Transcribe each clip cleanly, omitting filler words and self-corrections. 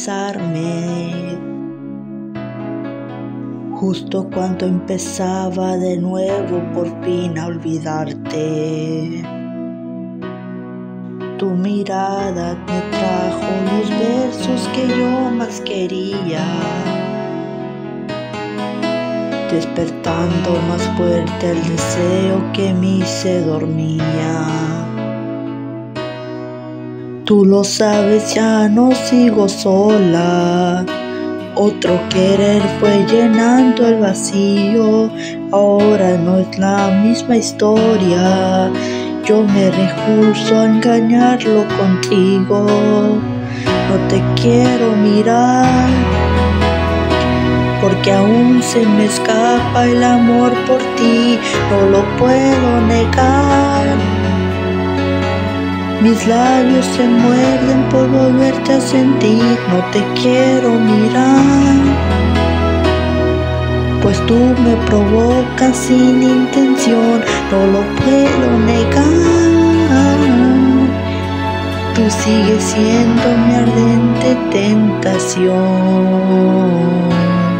besarme. Justo cuando empezaba de nuevo por fin a olvidarte, tu mirada me trajo los versos que yo más quería, despertando más fuerte el deseo que en mí se dormía. Tú lo sabes, ya no sigo sola. Otro querer fue llenando el vacío. Ahora no es la misma historia. Yo me rehúso a engañarlo contigo. No te quiero mirar, porque aún se me escapa el amor por ti. No lo puedo negar. Mis labios se muerden por volverte a sentir. No te quiero mirar, pues tú me provocas sin intención. No lo puedo negar. Tú sigues siendo mi ardente tentación.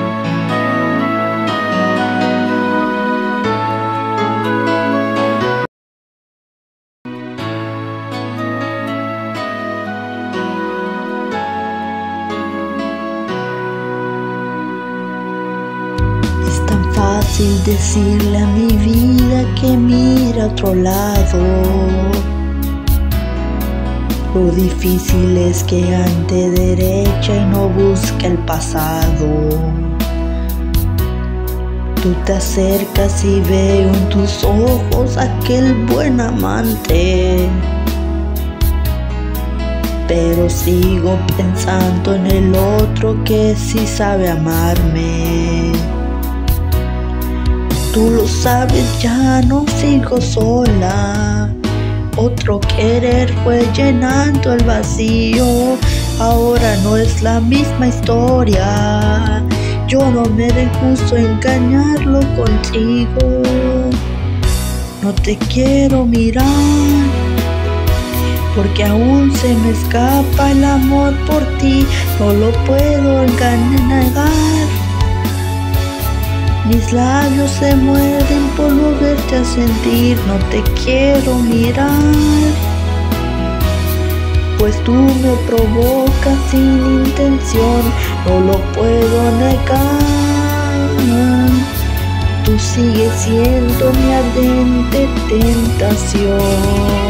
Fácil decirle a mi vida que mira a otro lado. Lo difícil es que ande derecha y no busque el pasado. Tú te acercas y veo en tus ojos aquel buen amante, pero sigo pensando en el otro que sí sabe amarme. Tú lo sabes, ya no sigo sola. Otro querer fue llenando el vacío. Ahora no es la misma historia. Yo no me rehuso a engañarlo contigo. No te quiero mirar, porque aún se me escapa el amor por ti. No lo puedo negar. Mis labios se muerden por volverte a sentir. No te quiero mirar, pues tú me provocas sin intención. No lo puedo negar. Tú sigues siendo mi ardente tentación.